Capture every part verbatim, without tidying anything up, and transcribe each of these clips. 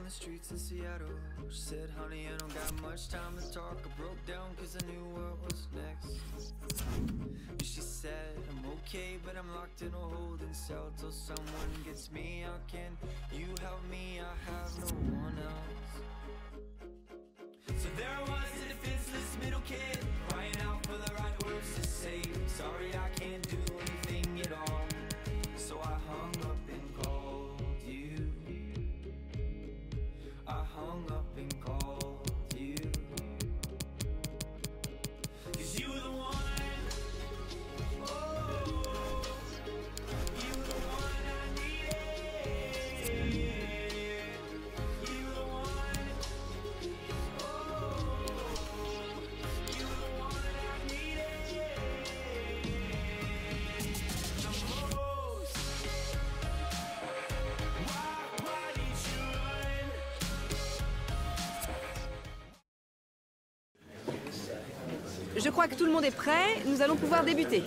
the streets in Seattle. She said, honey, I don't got much time to talk. I broke down cause I knew what was next. And she said, I'm okay, but I'm locked in a holding cell till someone gets me out. Can you help me? I have no one else. So there I was, a defenseless middle kid, crying out for the right words to say. Sorry, I can't do anything at all. So I hung up and called you. I hung up and called you. Cause you were the one. Oh, you were the one I needed. You were the one. Oh, you were the one I needed. The most. Why, why did you run? Je crois que tout le monde est prêt, nous allons pouvoir débuter.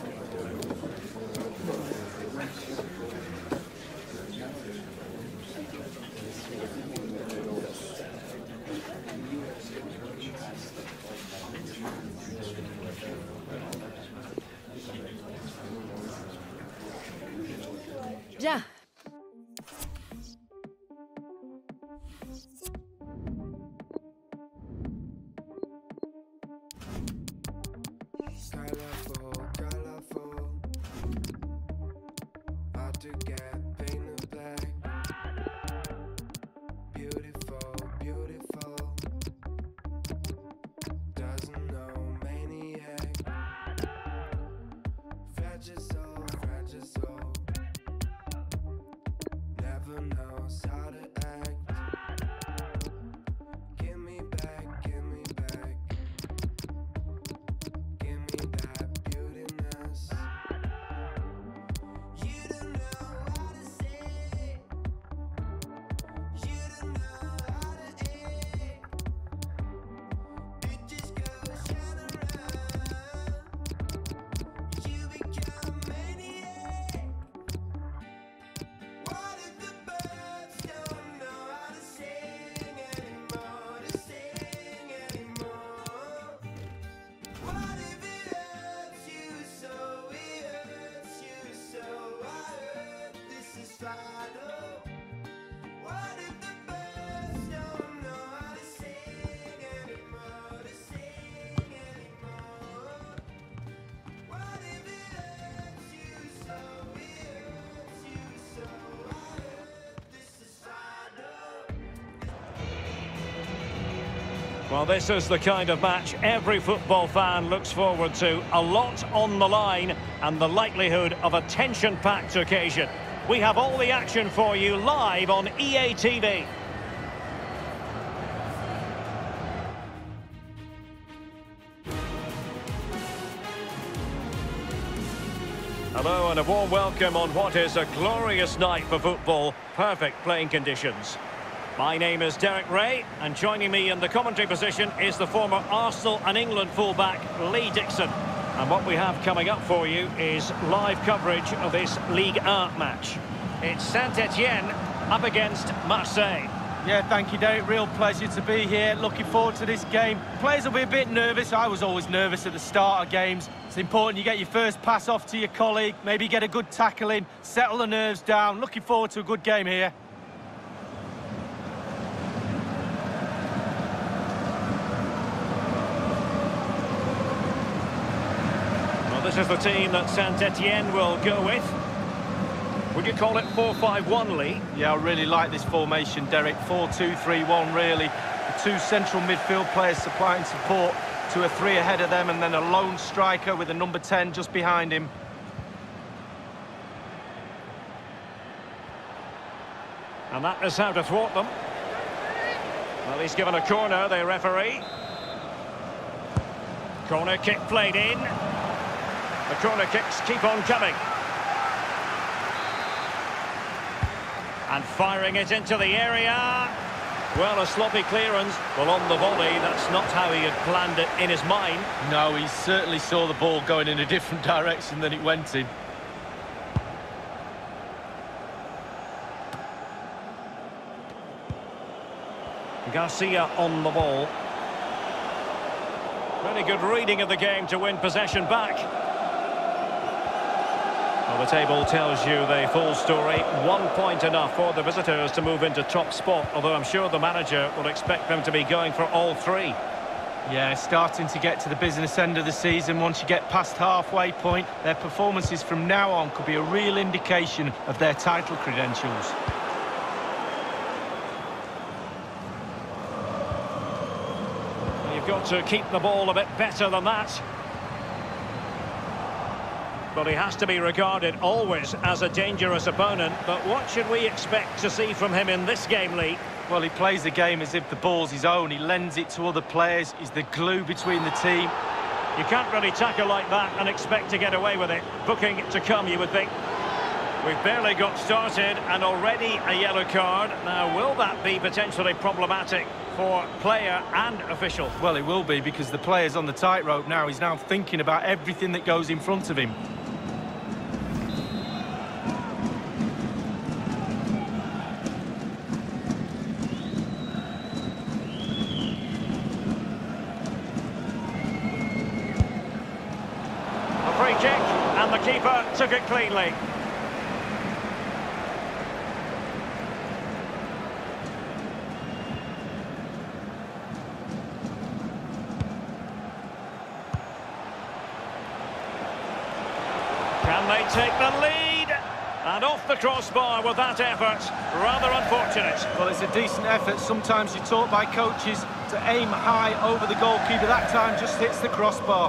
Bien. Colorful, colorful. Hard to get painted black. Beautiful, beautiful. Doesn't know maniac. Fragile soul, fragile soul. Never knows how to act. Give me back, give me back. Give me that beautiness. You don't know how to say. You don't know how to act. It just goes round and round. You become maniac. What if the birds don't know how to sing anymore? To sing anymore. What if it hurts you so, it hurts you so? I heard this is final. What if the birds don't know how to sing anymore? To sing anymore. What if it hurts you so, it hurts you so? I heard this is final. Well, this is the kind of match every football fan looks forward to. A lot on the line and the likelihood of a tension-packed occasion. We have all the action for you live on E A T V. Hello and a warm welcome on what is a glorious night for football. Perfect playing conditions. My name is Derek Ray, and joining me in the commentary position is the former Arsenal and England fullback, Lee Dixon. And what we have coming up for you is live coverage of this Ligue one match. It's Saint-Etienne up against Marseille. Yeah, thank you, Derek. Real pleasure to be here. Looking forward to this game. Players will be a bit nervous. I was always nervous at the start of games. It's important you get your first pass off to your colleague, maybe get a good tackle in, settle the nerves down. Looking forward to a good game here. Well, this is the team that Saint-Etienne will go with. Would you call it four five one, Lee? Yeah, I really like this formation, Derek. four two three one, really. The two central midfield players supplying support to a three ahead of them, and then a lone striker with a number ten just behind him. And that is how to thwart them. Well, he's given a corner, the referee. Corner kick played in. The corner kicks keep on coming. And firing it into the area. Well, a sloppy clearance. Well, on the volley, that's not how he had planned it in his mind. No, he certainly saw the ball going in a different direction than it went in. Garcia on the ball. Really good reading of the game to win possession back. Well, the table tells you the full story. One point enough for the visitors to move into top spot, although I'm sure the manager will expect them to be going for all three. Yeah, starting to get to the business end of the season. Once you get past halfway point, their performances from now on could be a real indication of their title credentials. You've got to keep the ball a bit better than that. But he has to be regarded always as a dangerous opponent. But what should we expect to see from him in this game, Lee? Well, he plays the game as if the ball's his own. He lends it to other players. He's the glue between the team. You can't really tackle like that and expect to get away with it. Booking to come, you would think. We've barely got started and already a yellow card. Now, will that be potentially problematic for player and official? Well, it will be, because the player's on the tightrope now. He's now thinking about everything that goes in front of him. Free kick, and the keeper took it cleanly. Can they take the lead? And off the crossbar with that effort. Rather unfortunate. Well, it's a decent effort. Sometimes you're taught by coaches to aim high over the goalkeeper. That time just hits the crossbar.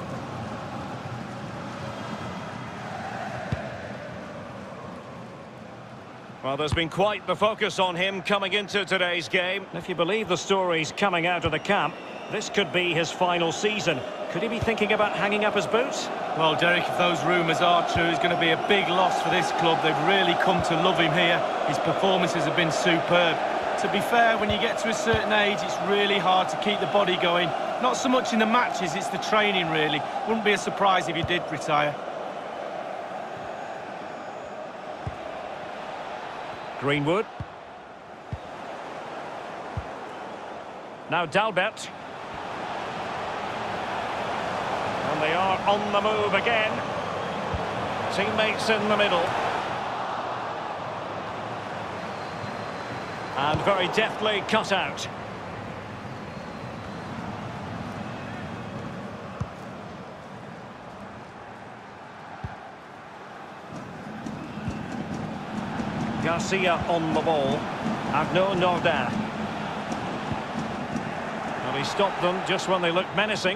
Well, there's been quite the focus on him coming into today's game. If you believe the stories coming out of the camp, this could be his final season. Could he be thinking about hanging up his boots? Well, Derek, if those rumours are true, it's going to be a big loss for this club. They've really come to love him here. His performances have been superb. To be fair, when you get to a certain age, it's really hard to keep the body going. Not so much in the matches, it's the training, really. Wouldn't be a surprise if he did retire. Greenwood. Now Dalbert. And they are on the move again. Teammates in the middle. And very deftly cut out. Garcia on the ball. Arnaud Nordin. Well, he stopped them just when they looked menacing.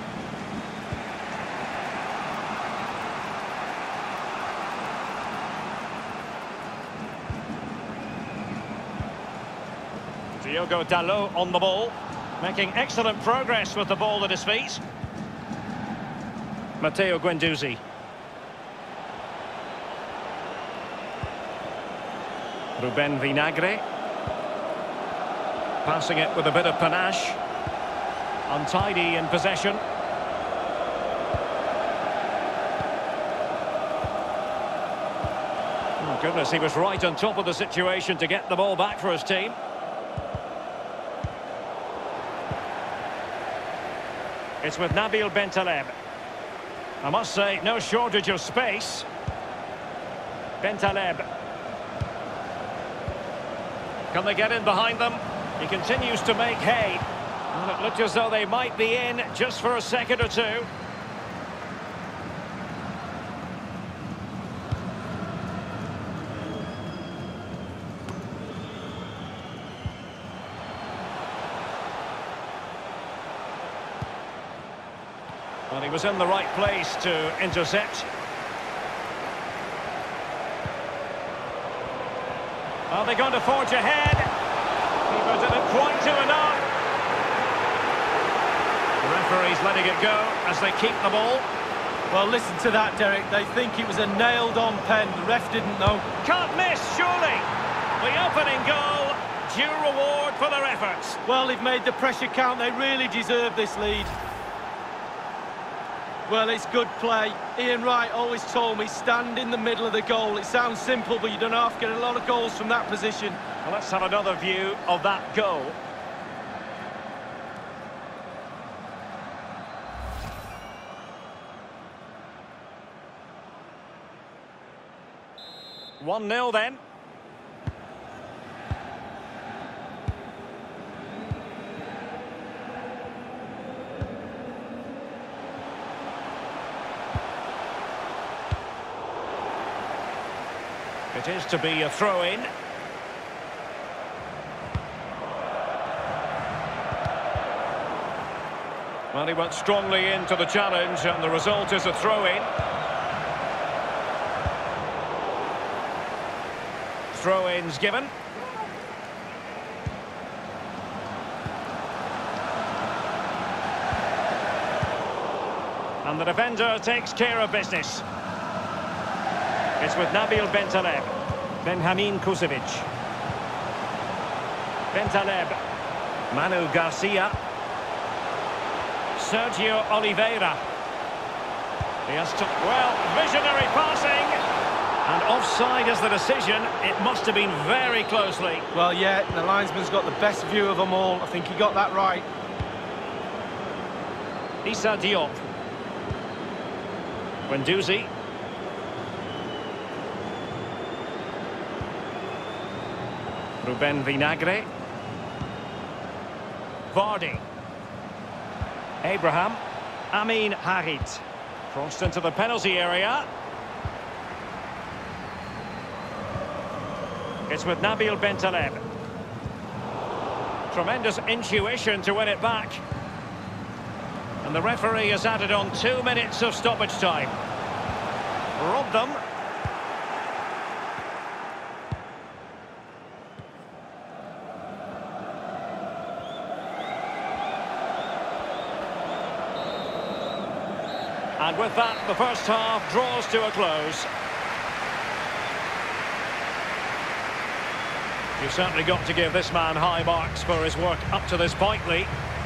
Diogo Dalot on the ball, making excellent progress with the ball at his feet. Matteo Guendouzi. Ruben Vinagre. Passing it with a bit of panache. Untidy in possession. Oh goodness, he was right on top of the situation to get the ball back for his team. It's with Nabil Bentaleb. I must say, no shortage of space. Bentaleb. Can they get in behind them? He continues to make hay. And it looked as though they might be in just for a second or two. Well, he was in the right place to intercept. Are they going to forge ahead? Keeper didn't quite do enough. The referee's letting it go as they keep the ball. Well, listen to that, Derek. They think it was a nailed-on pen. The ref didn't know. Can't miss, surely. The opening goal, due reward for their efforts. Well, they've made the pressure count. They really deserve this lead. Well, it's good play. Ian Wright always told me, stand in the middle of the goal. It sounds simple, but you don't have to get a lot of goals from that position. Well, let's have another view of that goal. one nil then. It is to be a throw-in. Well, he went strongly into the challenge, and the result is a throw-in. Throw-ins given. And the defender takes care of business. It's with Nabil Bentaleb. Benjamin Kusevic. Bentaleb. Manu Garcia. Sergio Oliveira. He has to... Well, visionary passing. And offside is the decision. It must have been very closely. Well, yeah, the linesman's got the best view of them all. I think he got that right. Issa Diop. Guendouzi. Ruben Vinagre. Vardy. Abraham. Amin Harit. Crossed into the penalty area. It's with Nabil Bentaleb. Tremendous intuition to win it back. And the referee has added on two minutes of stoppage time. Robbed them. And with that, the first half draws to a close. You've certainly got to give this man high marks for his work up to this point, Lee.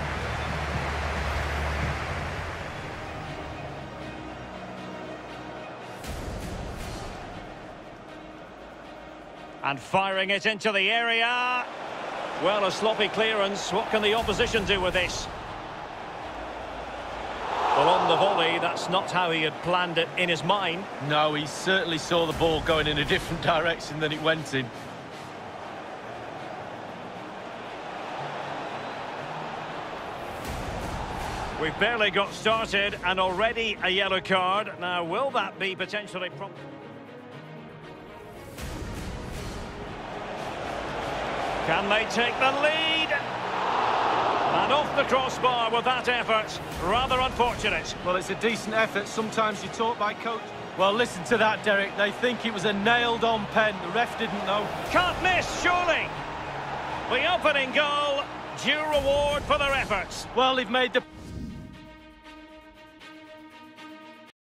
And firing it into the area. Well, a sloppy clearance. What can the opposition do with this? Well, on the volley, that's not how he had planned it in his mind. No, he certainly saw the ball going in a different direction than it went in. We've barely got started and already a yellow card. Now, will that be potentially... Can they take the lead? And off the crossbar with that effort. Rather unfortunate. Well, it's a decent effort. Sometimes you're taught by coach. Well, listen to that, Derek. They think it was a nailed-on pen. The ref didn't know. Can't miss, surely. The opening goal, due reward for their efforts. Well, they've made the...